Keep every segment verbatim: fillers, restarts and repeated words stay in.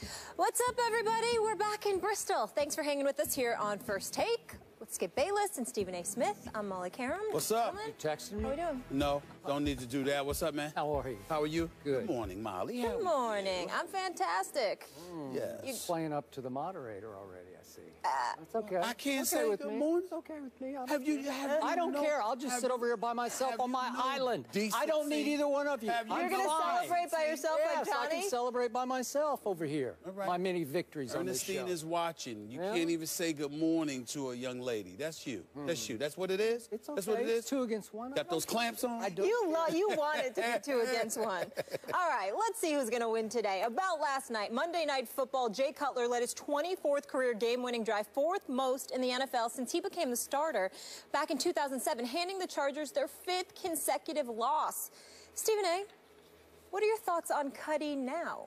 What's up, everybody? We're back in Bristol. Thanks for hanging with us here on First Take with Skip Bayless and Stephen A. Smith. I'm Molly Karam. What's up? You texting me? How are we doing? No, don't need to do that. What's up, man? How are you? How are you? Good. Good morning, Molly. Good morning. I'm fantastic. Mm, yes. You're playing up to the moderator already, I see. Uh, That's okay. I can't okay say with good me. morning. It's okay with me. I Have you? Have I don't no, care. I'll just have, sit over here by myself on my no island. Decency? I don't need either one of you. Have you You're I'm going to fine. celebrate by yourself Yes, like I Johnny? can celebrate by myself over here. All right. My many victories on this Ernestine show. is watching. You Yeah? can't even say good morning to a young lady. That's you. Mm. That's you. That's what it is? It's okay. That's what it is? It's two against one. Got those clamps on? I do. You, lo you want it to be two against one. All right, let's see who's going to win today. About last night, Monday Night Football, Jay Cutler led his twenty-fourth career game-winning drive, fourth most in the N F L since he became the starter back in two thousand seven, handing the Chargers their fifth consecutive loss. Stephen A., what are your thoughts on Cuddy now?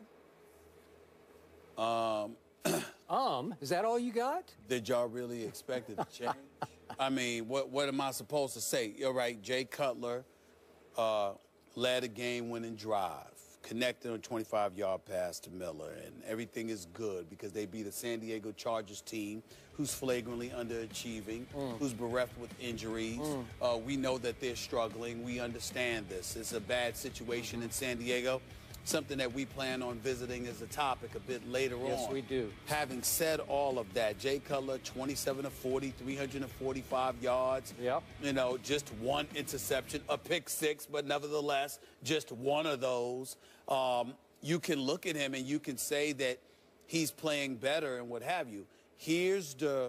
Um, Um, is that all you got? did y'all really expect it to change? I mean, what what am I supposed to say? You're right, Jay Cutler uh, led a game-winning drive, connected on a twenty-five yard pass to Miller, and everything is good because they beat a San Diego Chargers team who's flagrantly underachieving, mm. who's bereft with injuries. Mm. Uh, we know that they're struggling. We understand this. It's a bad situation in San Diego, something that we plan on visiting as a topic a bit later Yes, on. Yes, we do. Having said all of that, Jay Cutler, twenty-seven of forty, three hundred forty-five yards. Yep. You know, just one interception, a pick six, but nevertheless, just one of those. Um, you can look at him and you can say that he's playing better and what have you. Here's the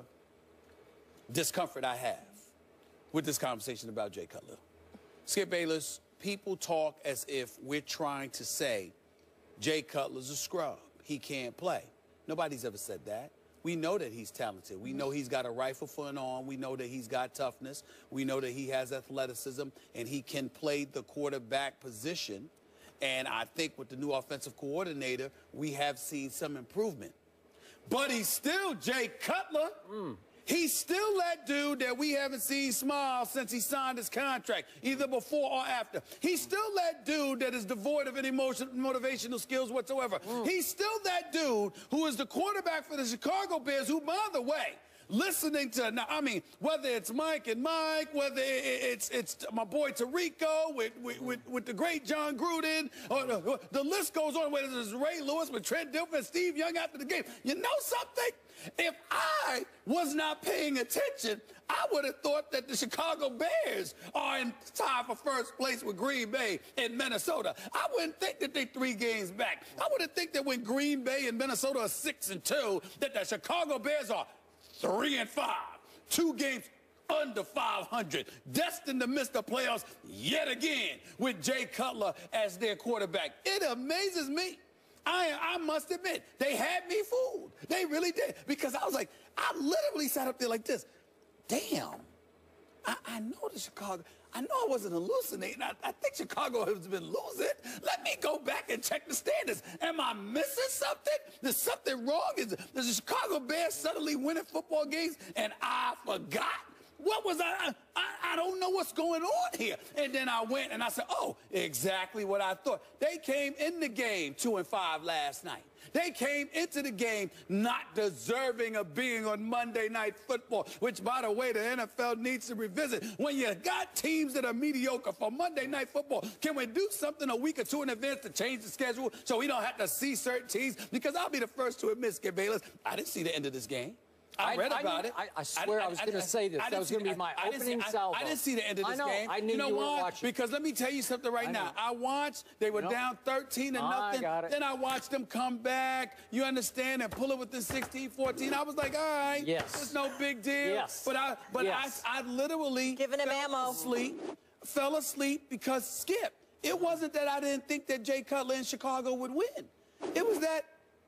discomfort I have with this conversation about Jay Cutler. Skip Bayless, people talk as if we're trying to say Jay Cutler's a scrub. He can't play. Nobody's ever said that. We know that he's talented. We know he's got a rifle for an arm. We know that he's got toughness. We know that he has athleticism, and he can play the quarterback position. And I think with the new offensive coordinator, we have seen some improvement. But he's still Jay Cutler. Mm. He's still that dude that we haven't seen smile since he signed his contract, either before or after. He's still that dude that is devoid of any motion, motivational skills whatsoever. Mm. He's still that dude who is the quarterback for the Chicago Bears, who, by the way, listening to, now, I mean, whether it's Mike and Mike, whether it's it's my boy Tirico with, with, with, with the great John Gruden, or the, the list goes on, whether it's Ray Lewis with Trent Dilfer and Steve Young after the game. You know something? If I was not paying attention, I would have thought that the Chicago Bears are in tie for first place with Green Bay and Minnesota. I wouldn't think that they're three games back. I wouldn't think that when Green Bay and Minnesota are six and two, that the Chicago Bears are three and five, two games under five hundred, destined to miss the playoffs yet again with Jay Cutler as their quarterback. It amazes me. I, I must admit, they had me fooled. They really did. Because I was like, I literally sat up there like this. Damn, I, I know the Chicago, I know I wasn't hallucinating. I, I think Chicago has been losing. Let me go back and check the standings. Am I missing something? There's something wrong? Is, is the Chicago Bears suddenly winning football games and I forgot? What was I, I? I don't know what's going on here. And then I went and I said, oh, exactly what I thought. They came in the game two and five last night. They came into the game not deserving of being on Monday Night Football, which, by the way, the N F L needs to revisit. When you got teams that are mediocre for Monday Night Football, can we do something a week or two in advance to change the schedule so we don't have to see certain teams? Because I'll be the first to admit, Skip Bayless, I didn't see the end of this game. I read I, about I, it. I, I swear I, I was going to say this. That was going to be my I, opening I, salvo. I, I didn't see the end of this I know. game. I knew you know you why? weren't watching. Because let me tell you something right I now. know. I watched. They were Nope. down thirteen to nothing. I got it. Then I watched them come back. You understand? And pull it within sixteen, fourteen. I was like, all right. Yes. It's no big deal. Yes. But I, but yes. I, I literally Giving him fell ammo. asleep. Fell asleep because Skip. It wasn't that I didn't think that Jay Cutler in Chicago would win. It was that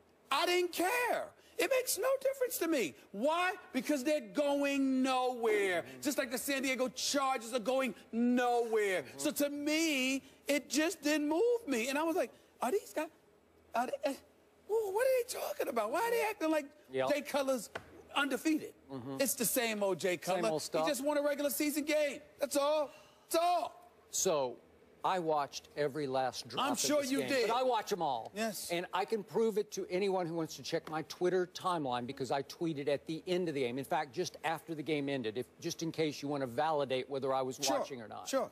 I didn't care. It makes no difference to me. Why? Because they're going nowhere. Mm-hmm. Just like the San Diego Chargers are going nowhere. Mm-hmm. So to me, it just didn't move me. And I was like, are these guys, are they, uh, whoa, what are they talking about? Why are they acting like yep. Jay Cutler's undefeated? Mm-hmm. It's the same old Jay Cutler. Same old stuff. He just won a regular season game. That's all. That's all. So I watched every last drop I'm of sure this you game, did. But I watch them all. Yes. And I can prove it to anyone who wants to check my Twitter timeline because I tweeted at the end of the game. In fact, just after the game ended, if just in case you want to validate whether I was Sure. watching or not. Sure.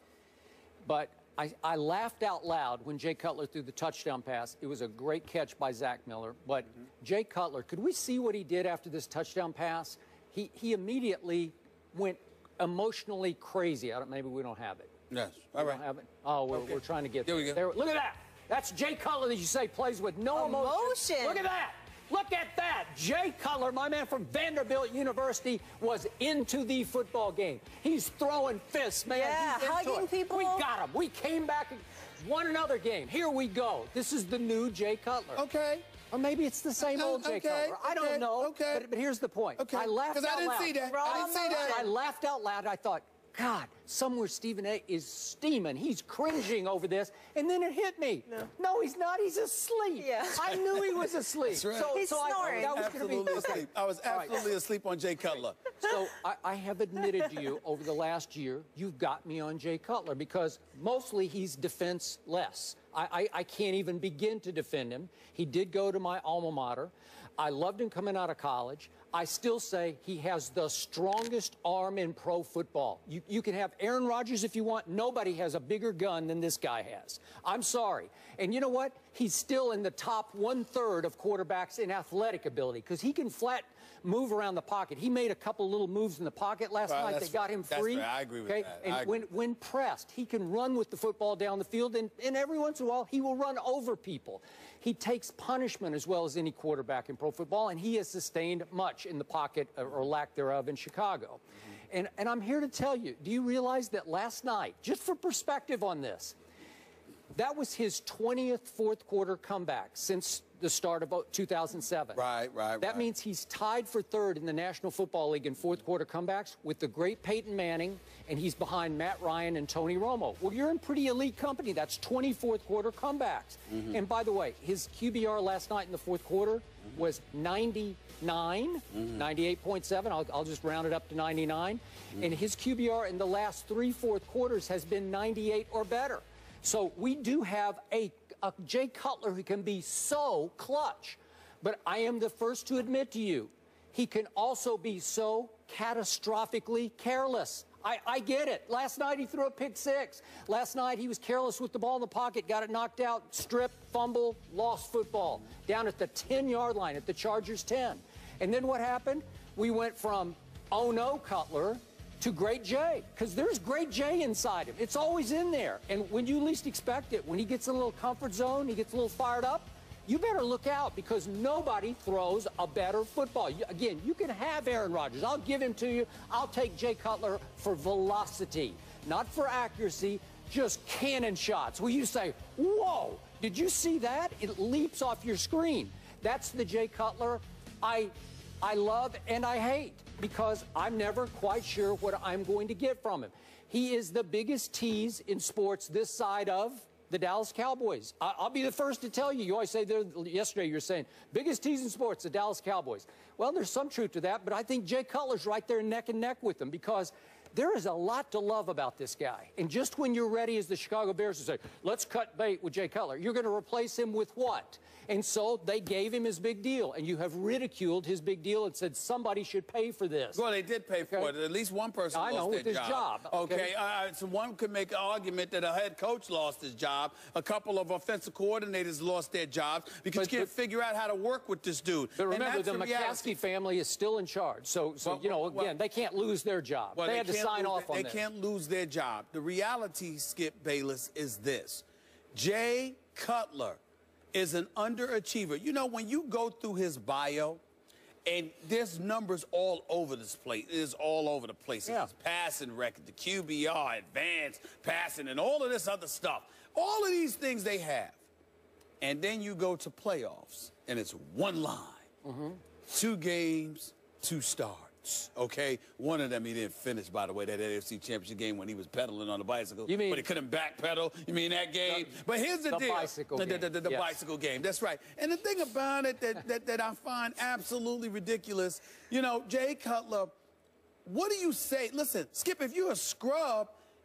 But I, I laughed out loud when Jay Cutler threw the touchdown pass. It was a great catch by Zach Miller. But mm-hmm. Jay Cutler, could we see what he did after this touchdown pass? He, he immediately went emotionally crazy. I don't, maybe we don't have it. Yes. All we right. Don't have it? Oh, we're, okay. we're trying to get there. We go. There. Look at that. That's Jay Cutler that you say plays with no emotion. Emotion. Look at that. Look at that. Jay Cutler, my man from Vanderbilt University, was into the football game. He's throwing fists, man. Yeah, He's hugging it. people. We got him. We came back and won another game. Here we go. This is the new Jay Cutler. Okay. Or maybe it's the same old Jay okay, Cutler. I don't okay, know. Okay. But, but here's the point. Okay. I laughed out Because I didn't loud. see that. I didn't see that. I laughed out loud. I thought, God, somewhere Stephen A. is steaming. He's cringing over this. And then it hit me. No, no he's not. He's asleep. Yeah. I knew he was asleep. That's right. So, He's so snoring. I, that was absolutely gonna be, asleep. I was absolutely right. asleep on Jay Cutler. So I, I have admitted to you over the last year, you've got me on Jay Cutler because mostly he's defenseless. I, I, I can't even begin to defend him. He did go to my alma mater. I loved him coming out of college. I still say he has the strongest arm in pro football. You, you can have Aaron Rodgers if you want. Nobody has a bigger gun than this guy has. I'm sorry. And you know what? He's still in the top one-third of quarterbacks in athletic ability because he can flat move around the pocket. He made a couple little moves in the pocket last Well, night that got him that's free. fair. I agree with okay? that. And I agree. when, when pressed, he can run with the football down the field, and, and every once in a while, he will run over people. He takes punishment as well as any quarterback in pro football, and he has sustained much in the pocket, or, or lack thereof, in Chicago. Mm-hmm. And, and I'm here to tell you, do you realize that last night, just for perspective on this, that was his twentieth fourth quarter comeback since the start of two thousand seven. Right, right, That right. means he's tied for third in the National Football League in fourth quarter comebacks with the great Peyton Manning, and he's behind Matt Ryan and Tony Romo. Well, you're in pretty elite company. That's twenty fourth quarter comebacks. Mm-hmm. And by the way, his Q B R last night in the fourth quarter mm-hmm. was ninety-nine, mm-hmm. ninety-eight point seven. I'll, I'll just round it up to ninety-nine. Mm-hmm. And his Q B R in the last three fourth quarters has been ninety-eight or better. So we do have a, a Jay Cutler who can be so clutch. But I am the first to admit to you, he can also be so catastrophically careless. I, I get it. Last night he threw a pick six. Last night he was careless with the ball in the pocket, got it knocked out, strip, fumble, lost football. Down at the ten-yard line, at the Chargers ten. And then what happened? We went from, oh no, Cutler, to Great Jay, because there's Great Jay inside him. It's always in there. And when you least expect it, when he gets in a little comfort zone, he gets a little fired up, you better look out because nobody throws a better football. You, again, you can have Aaron Rodgers. I'll give him to you. I'll take Jay Cutler for velocity, not for accuracy, just cannon shots. Where you say, whoa, did you see that? It leaps off your screen. That's the Jay Cutler I, I love and I hate, because I'm never quite sure what I'm going to get from him. He is the biggest tease in sports this side of the Dallas Cowboys. I I'll be the first to tell you. You always say there, yesterday you were saying, biggest tease in sports, the Dallas Cowboys. Well, there's some truth to that, but I think Jay Cutler's right there neck and neck with them because there is a lot to love about this guy. And just when you're ready as the Chicago Bears to say, let's cut bait with Jay Cutler, you're going to replace him with what? And so they gave him his big deal, and you have ridiculed his big deal and said somebody should pay for this. Well, they did pay for okay. it. At least one person I lost know, their with his job. job. Okay, okay. Uh, so one could make an argument that a head coach lost his job. A couple of offensive coordinators lost their jobs because But- you can't but- figure out how to work with this dude. But And remember, that's the reality. McCaskey family is still in charge. So, so Well, you know, well, again, they can't lose their job. Well, they, had to can't sign lose- off on They this. can't lose their job. The reality, Skip Bayless, is this. Jay Cutler is an underachiever. You know, when you go through his bio, and there's numbers all over this place. It is all over the place. Yeah. His passing record, the Q B R, advanced passing, and all of this other stuff. All of these things they have. And then you go to playoffs, and it's one line. Mm-hmm. Two games, two starts. Okay, one of them he didn't finish, by the way, that A F C Championship game when he was pedaling on the bicycle. You mean, but he couldn't backpedal. You mean that game? The, but here's the, the deal: bicycle the, game. the, the, the yes. bicycle game. That's right. And the thing about it that, that that I find absolutely ridiculous, you know, Jay Cutler. What do you say? Listen, Skip, if you're a scrub,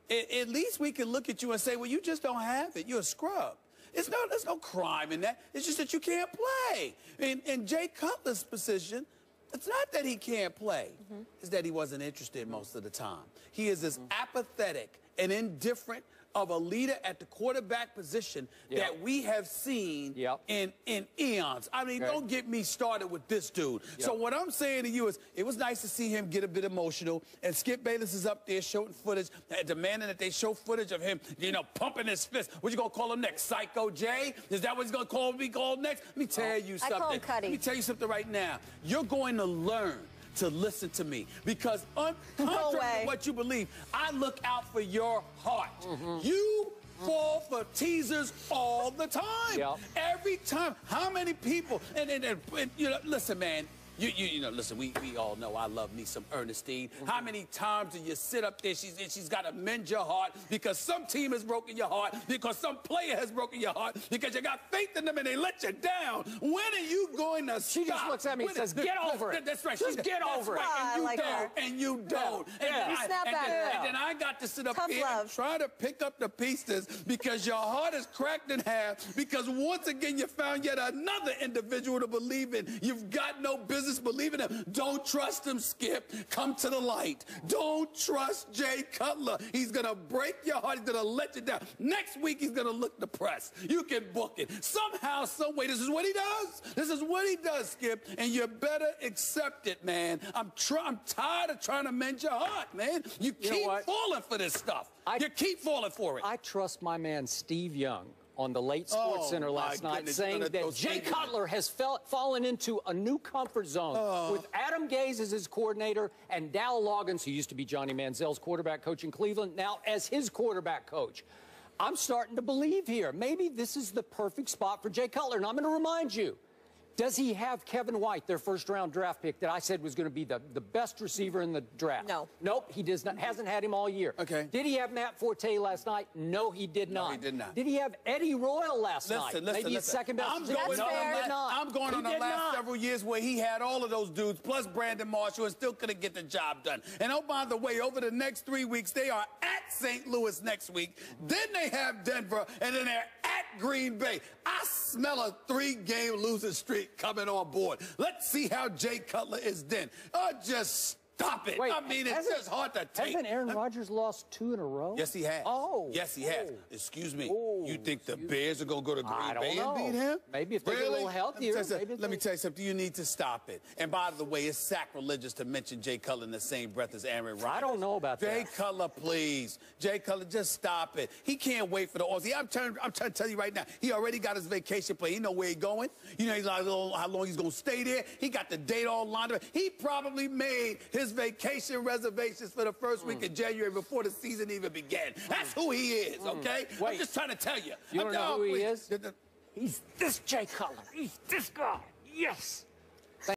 at, at least we can look at you and say, well, you just don't have it. You're a scrub. It's no, there's no crime in that. It's just that you can't play. In, in Jay Cutler's position, it's not that he can't play. Mm-hmm. It's that he wasn't interested most of the time. He is as mm-hmm. apathetic and indifferent of a leader at the quarterback position yep. that we have seen yep. in, in eons. I mean, okay. don't get me started with this dude. Yep. So what I'm saying to you is it was nice to see him get a bit emotional, and Skip Bayless is up there showing footage, demanding that they show footage of him, you know, pumping his fist. What you gonna call him next? Psycho Jay? Is that what he's gonna call me called next? Let me tell oh. you something. I call him Cuddy. Let me tell you something right now. You're going to learn to listen to me, because un contrary no to what you believe, I look out for your heart. Mm-hmm. You fall for teasers all the time. Yep. Every time. How many people? And, and, and, and you know, listen, man. You, you, you know, listen, we, we all know I love me some Ernestine. Mm-hmm. How many times do you sit up there, she's, and she's got to mend your heart because some team has broken your heart, because some player has broken your heart, because you got faith in them and they let you down. When are you going to She stop? just looks at me and says, get over it. That's right. Just get over it. And you like don't, her. and you don't. Yeah. And, Yeah. then You I, snap and, back. then, Yeah. and then I got to sit up Tough here love. and try to pick up the pieces because your heart is cracked in half, because once again you found yet another individual to believe in. You've got no business believing him. Don't trust him, Skip. Come to the light. Don't trust Jay Cutler. He's going to break your heart. He's going to let you down. Next week, he's going to look depressed. You can book it. Somehow, some way, this is what he does. This is what he does, Skip. And you better accept it, man. I'm, try I'm tired of trying to mend your heart, man. You, You keep know what? falling for this stuff. I, you keep falling for it. I trust my man Steve Young on the late Sports Oh, Center last night, goodness. saying that Jay Cutler has fell, fallen into a new comfort zone oh. with Adam Gase as his coordinator and Dal Loggins, who used to be Johnny Manziel's quarterback coach in Cleveland, now as his quarterback coach. I'm starting to believe here. Maybe this is the perfect spot for Jay Cutler. And I'm going to remind you, does he have Kevin White, their first-round draft pick that I said was going to be the, the best receiver in the draft? No. Nope, he does not. Hasn't had him all year. Okay. Did he have Matt Forte last night? No, he did not. No, he did not. Did he have Eddie Royal last listen, night? Listen, Maybe listen. his second best. I'm receiver. going, no, fair. he did not. I'm going he on the last not. several years where he had all of those dudes, plus Brandon Marshall, and still couldn't get the job done. And oh, by the way, over the next three weeks, they are at Saint Louis next week. Then they have Denver, and then they're at Green Bay. I smell a three-game losing streak coming on board. Let's see how Jay Cutler is then. Oh, just stop it. Wait, I mean, it's just hard to take. Hasn't Aaron Rodgers lost two in a row? Yes, he has. Oh. Yes, he has. Oh. Excuse me. Oh. You think the Bears are going to go to Green I don't Bay know. and beat him? Maybe if they really? get a little healthier. Let me, maybe let me they... tell you something. You need to stop it. And by the way, it's sacrilegious to mention Jay Cutler in the same breath as Aaron Rodgers. I don't know about Jay that. Jay Cutler, please. Jay Cutler, just stop it. He can't wait for the offseason. I'm trying, I'm trying to tell you right now, he already got his vacation plan. He know where he's going. You know he's like, how long he's going to stay there. He got the date all lined up. He probably made his vacation reservations for the first week mm. of January before the season even began. Mm. That's who he is, mm. okay? Wait. I'm just trying to tell you. You don't know who he is? The, the, He's this Jay Cutler. He's this guy. Yes.